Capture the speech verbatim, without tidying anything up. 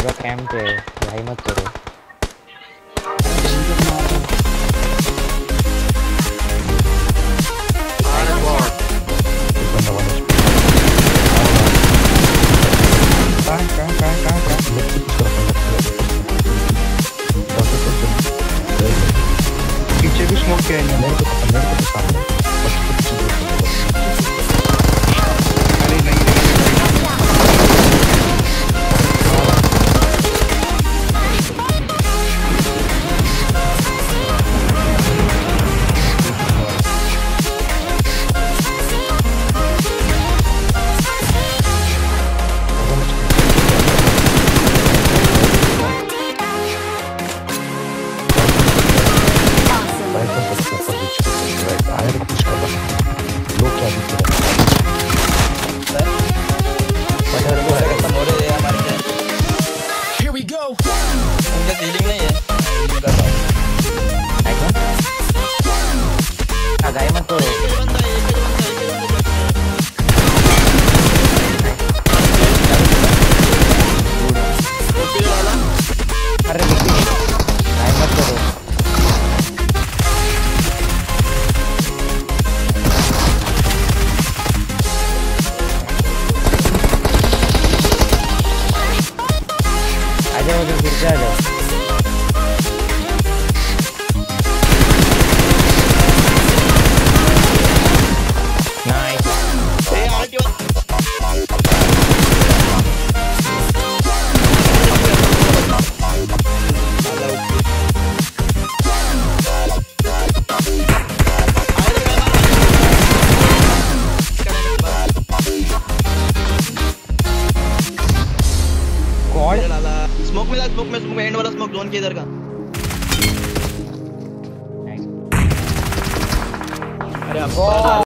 पूरा कैंप है, भाई मत करो। पीछे भी स्मोक किया है मेरे को मेरे को सामने अरे नहीं Here we go. उनका फीलिंग नहीं है। गाय मत करो। अरे गाय मत करो। आजा उधर फिर से आ जाओ। नाइस। स्मोक मिला, स्मोक में स्मोक एंड वाला स्मोक जोन के इधर का। अरे अब